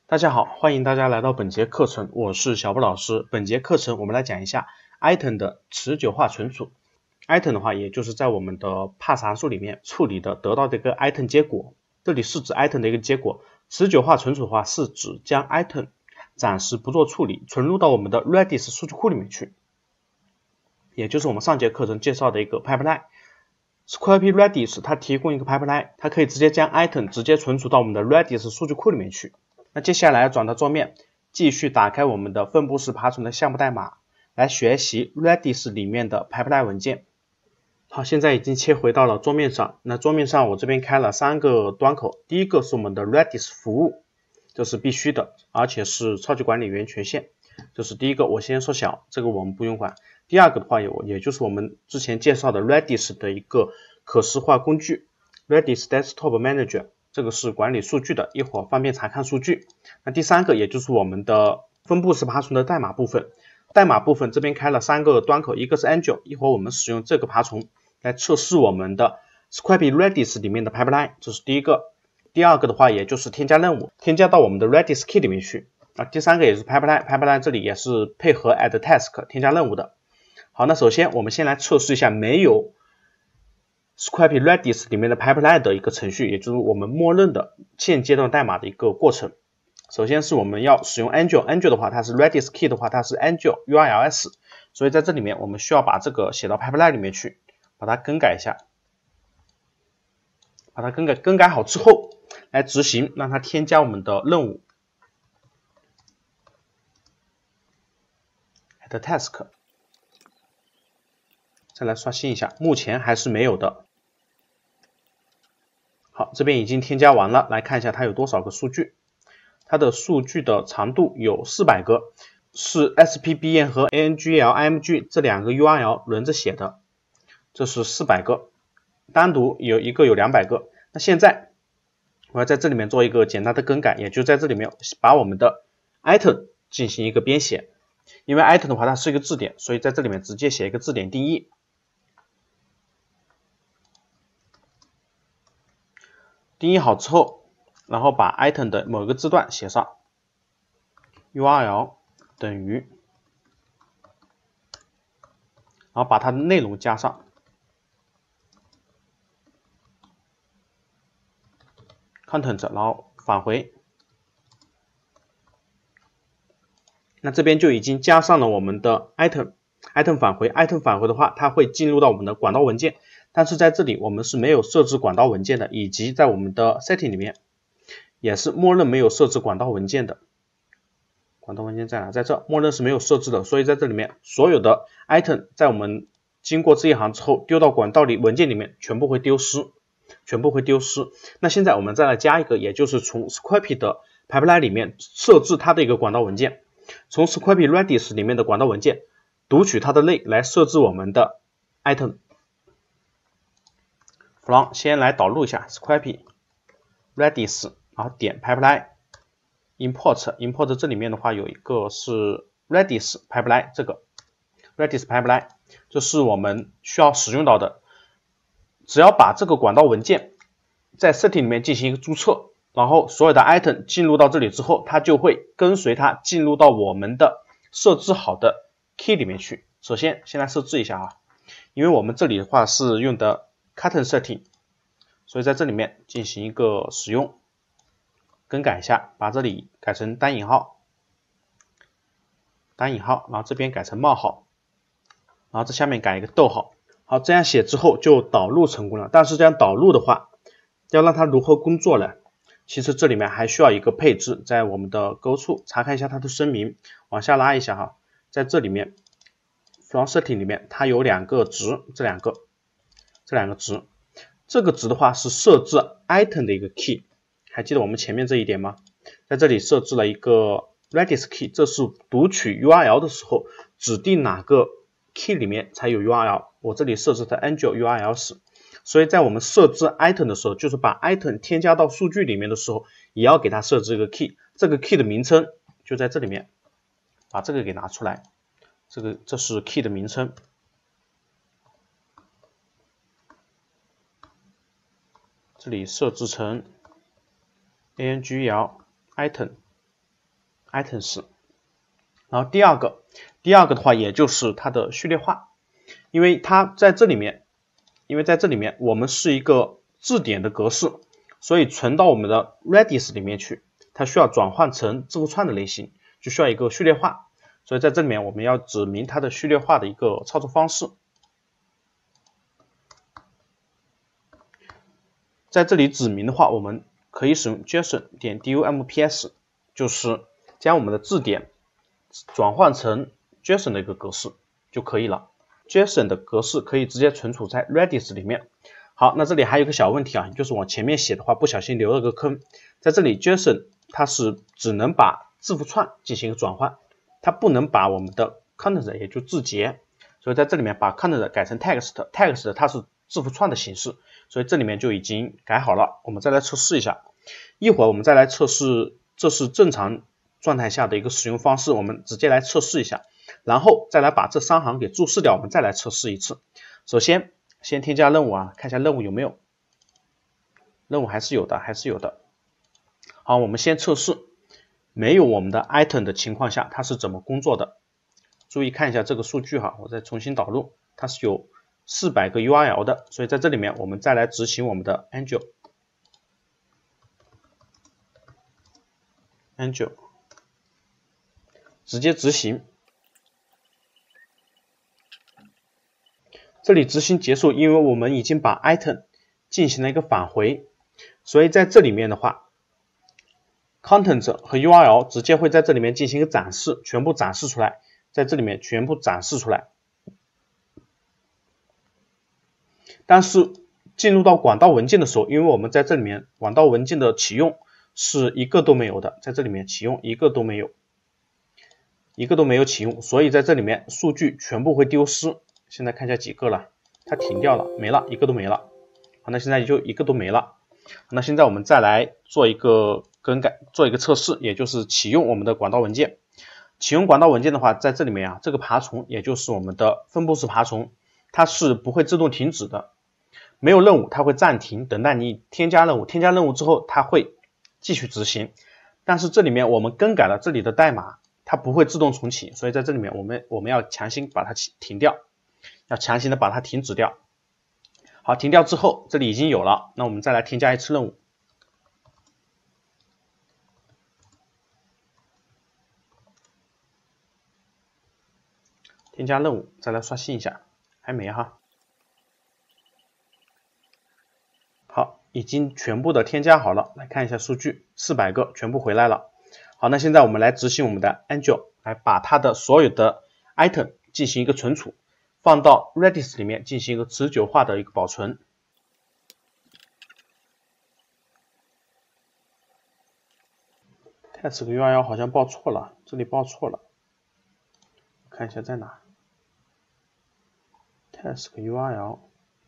大家好，欢迎大家来到本节课程，我是小布老师。本节课程我们来讲一下 item 的持久化存储。item 的话，也就是在我们的 pass 函数里面处理的得到的一个 item 结果，这里是指 item 的一个结果。持久化存储的话，是指将 item 暂时不做处理，存入到我们的 Redis 数据库里面去，也就是我们上节课程介绍的一个 pipeline。Scrappy Redis 它提供一个 pipeline， 它可以直接将 item 直接存储到我们的 Redis 数据库里面去。那接下来转到桌面，继续打开我们的分布式爬虫的项目代码，来学习 Redis 里面的 pipeline 文件。好，现在已经切回到了桌面上。那桌面上我这边开了3个端口，第一个是我们的 Redis 服务，这是必须的，而且是超级管理员权限。这是第一个，我先缩小，这个我们不用管。第二个的话，也就是我们之前介绍的 Redis 的一个可视化工具 Redis Desktop Manager。这个是管理数据的，一会儿方便查看数据。那第三个也就是我们的分布式爬虫的代码部分，代码部分这边开了3个端口，一个是 Angel， 一会儿我们使用这个爬虫来测试我们的 Scrappy Redis 里面的 pipeline， 这是第一个。第二个的话，也就是添加任务，添加到我们的 Redis Key 里面去。第三个也是 pipeline 这里也是配合 add task 添加任务的。好，那首先我们先来测试一下没有Scrappy Redis 里面的 pipeline 的一个程序，也就是我们默认的现阶段代码的一个过程。首先是我们要使用 Angel 的话，它是 Redis Key 的话，它是 Angel URLs， 所以在这里面我们需要把这个写到 pipeline 里面去，把它更改一下，把它更改好之后来执行，让它添加我们的任务 add task。再来刷新一下，目前还是没有的。好，这边已经添加完了，来看一下它有多少个数据。它的数据的长度有400个，是 SPBN 和 ANGL、IMG 这2个 URL 轮着写的，这是400个，单独有一个有200个。那现在我要在这里面做一个简单的更改，也就在这里面把我们的 item 进行一个编写，因为 item 的话它是一个字典，所以在这里面直接写一个字典定义。定义好之后，然后把 item 的某个字段写上 URL 等于，然后把它的内容加上 content， 然后返回。那这边就已经加上了我们的 item 返回。item 返回的话，它会进入到我们的管道文件，但是在这里我们是没有设置管道文件的，以及在我们的 setting 里面也是默认没有设置管道文件的。管道文件在哪？在这，默认是没有设置的，所以在这里面所有的 item 在我们经过这一行之后丢到管道里文件里面全部会丢失，那现在我们再来加一个，也就是从 Scrappy 的 pipeline 里面设置它的一个管道文件，从 Scrappy Redis 里面的管道文件读取它的类来设置我们的 item。 from 先来导入一下 Scrappy Redis， 然后点 pipeline import 这里面的话有一个是 Redis pipeline， 这个 Redis pipeline 这是我们需要使用到的。只要把这个管道文件在 setting 里面进行一个注册，然后所有的 item 进入到这里之后，它就会跟随它进入到我们的设置好的 key 里面去。首先先来设置一下啊，因为我们这里的话是用的 custom setting， 所以在这里面进行一个使用，更改一下，把这里改成单引号，然后这边改成冒号，然后这下面改一个逗号。好，这样写之后就导入成功了。但是这样导入的话，要让它如何工作呢？其实这里面还需要一个配置，在我们的勾处查看一下它的声明，往下拉一下哈，在这里面 from setting 里面它有2个值，这两个值，这个值的话是设置 item 的一个 key， 还记得我们前面这一点吗？在这里设置了一个 Redis key， 这是读取 URL 的时候指定哪个 key 里面才有 URL， 我这里设置的 Angel URLs， 所以在我们设置 item 的时候，就是把 item 添加到数据里面的时候，也要给它设置一个 key， 这个 key 的名称就在这里面，把这个给拿出来，这是 key 的名称，这里设置成 ANGL item items。然后第二个的话，也就是它的序列化，因为在这里面我们是一个字典的格式，所以存到我们的 Redis 里面去，它需要转换成字符串的类型，就需要一个序列化，所以在这里面我们要指明它的序列化的一个操作方式。在这里指明的话，我们可以使用 json.dumps， 就是将我们的字典转换成 JSON 的一个格式就可以了。JSON 的格式可以直接存储在 Redis 里面。好，那这里还有一个小问题啊，就是我前面写的话不小心留了个坑，在这里 JSON 它是只能把字符串进行一个转换，它不能把我们的 content 也就字节，所以在这里面把 content 改成 text 它是字符串的形式，所以这里面就已经改好了。我们再来测试一下，一会儿我们再来测试，这是正常状态下的一个使用方式，我们直接来测试一下，然后再来把这3行给注释掉，我们再来测试一次。首先先添加任务啊，看一下任务有没有，任务还是有的。好，我们先测试没有我们的 item 的情况下它是怎么工作的。注意看一下这个数据哈，我再重新导入，它是有400个 URL 的，所以在这里面我们再来执行我们的 Angel， 直接执行。这里执行结束，因为我们已经把 item 进行了一个返回，所以在这里面的话 content 和 URL 直接会在这里面进行一个展示，全部展示出来，在这里面全部展示出来。但是进入到管道文件的时候，因为我们在这里面管道文件的启用是一个都没有的，在这里面启用一个都没有启用，所以在这里面数据全部会丢失。现在看一下几个了，它停掉了，没了，一个都没了。好，那现在就一个都没了。那现在我们再来做一个更改，做一个测试，也就是启用我们的管道文件。启用管道文件的话，在这里面啊，这个爬虫也就是我们的分布式爬虫，它是不会自动停止的。没有任务它会暂停，等待你添加任务，添加任务之后它会继续执行。但是这里面我们更改了这里的代码，它不会自动重启，所以在这里面我们要强行把它停掉，要强行的把它停止掉。好，停掉之后这里已经有了，那我们再来添加一次任务。添加任务，再来刷新一下，还没哈。好，已经全部的添加好了，来看一下数据，400个全部回来了。好，那现在我们来执行我们的 Angel， 来把它的所有的 item 进行一个存储，放到 Redis 里面进行一个持久化的一个保存。task URL 好像报错了，这里报错了，看一下在哪。task URL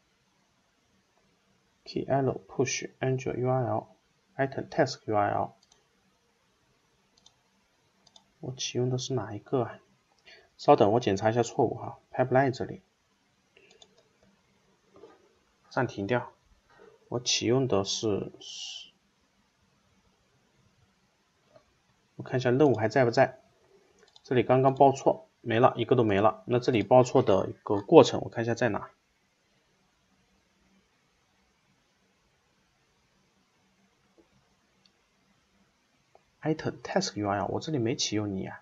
KL push Angel URL item task URL， 我启用的是哪一个啊？稍等，我检查一下错误哈。pipeline 这里暂停掉，我启用的是，我看一下任务还在不在？这里刚刚报错，没了，一个都没了。那这里报错的一个过程，我看一下在哪。item task URL 我这里没启用你呀。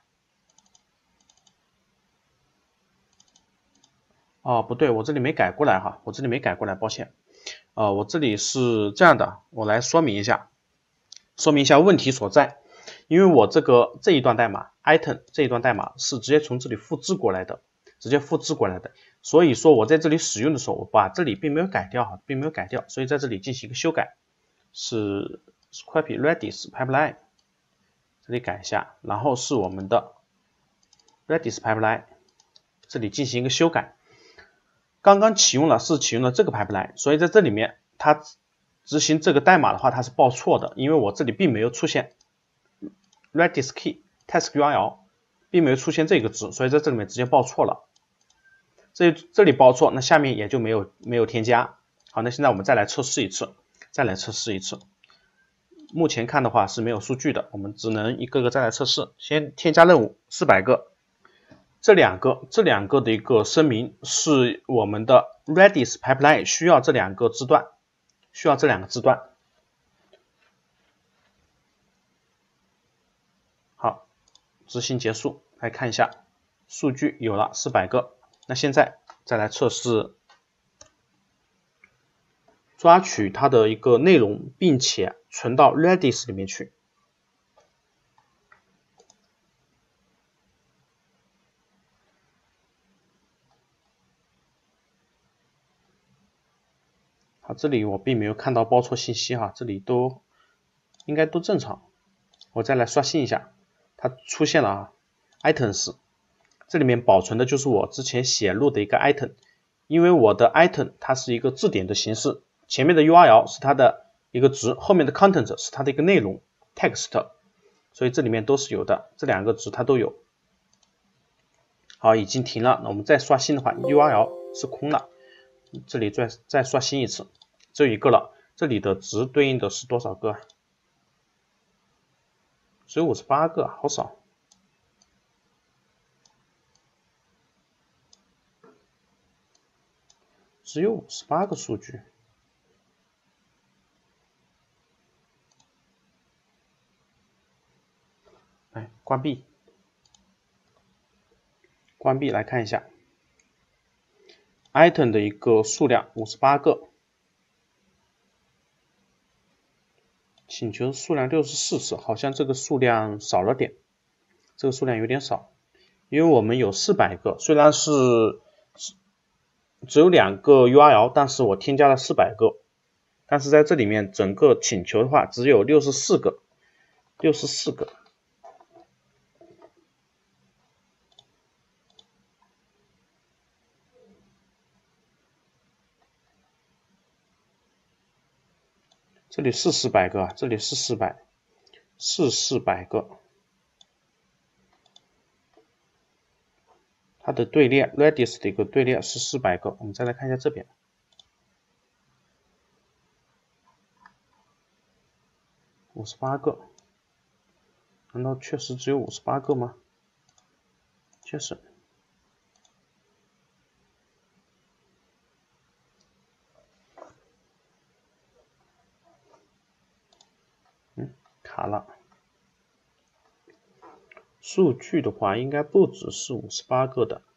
哦，不对，我这里没改过来哈，我这里没改过来，抱歉。我这里是这样的，我来说明一下问题所在。因为我这一段代码 item 这一段代码是直接从这里复制过来的，所以说我在这里使用的时候，我把这里并没有改掉，所以在这里进行一个修改，是 Scrappy Redis Pipeline， 这里改一下，然后是我们的 Redis Pipeline， 这里进行一个修改。刚刚启用了这个 pipeline， 所以在这里面它执行这个代码的话，它是报错的，因为我这里并没有出现 Redis key task URL， 并没有出现这个值，所以在这里面直接报错了。这里报错，那下面也就没有添加。好，那现在我们再来测试一次， 目前看的话是没有数据的，我们只能一个个再来测试。先添加任务400个，这两个的一个声明是我们的 Redis pipeline 需要这两个字段，好，执行结束，来看一下数据有了400个。那现在再来测试抓取它的一个内容，并且存到 Redis 里面去。好，这里我并没有看到报错信息哈，这里应该都正常。我再来刷新一下，它出现了啊 items， 这里面保存的就是我之前写入的一个 item， 因为我的 item 它是一个字典的形式，前面的 URL 是它的一个值，后面的 content 是它的一个内容 text， 所以这里面都是有的，这两个值它都有。好，已经停了，那我们再刷新的话 URL 是空了，这里再刷新一次，只有一个了，这里的值对应的是多少个？只有58个，好少。只有58个数据。来，关闭来看一下 item 的一个数量58个，请求数量64次，好像这个数量少了点，这个数量有点少，因为我们有400个，虽然是只有2个 URL， 但是我添加了400个，但是在这里面整个请求的话只有64个。这里是400个，这里是400个。它的队列 Redis 的一个队列是400个，我们再来看一下这边，58个，难道确实只有58个吗？确实。卡了。数据的话应该不只是58个的。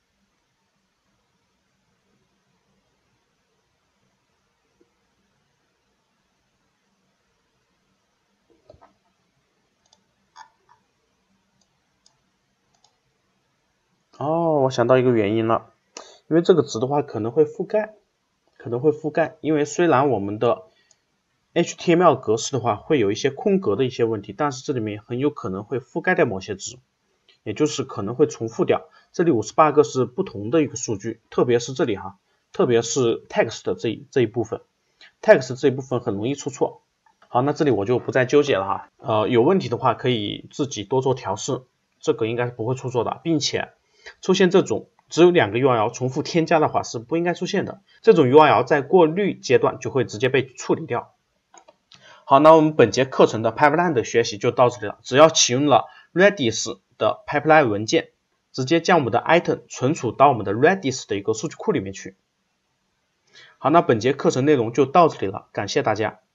哦，我想到一个原因了，因为这个值的话可能会覆盖，因为虽然我们的 HTML 格式的话会有一些空格的一些问题，但是这里面很有可能会覆盖掉某些值，也就是可能会重复掉。这里58个是不同的一个数据，特别是这里哈，特别是 text 这一部分 ，text 这一部分很容易出错。好，那这里我就不再纠结了哈，有问题的话可以自己多做调试，这个应该是不会出错的，并且出现这种只有2个 URL 重复添加的话是不应该出现的，这种 URL 在过滤阶段就会直接被处理掉。好，那我们本节课程的 pipeline 的学习就到这里了。只要启用了 Redis 的 pipeline 文件，直接将我们的 item 存储到我们的 Redis 的一个数据库里面去。好，那本节课程内容就到这里了，感谢大家。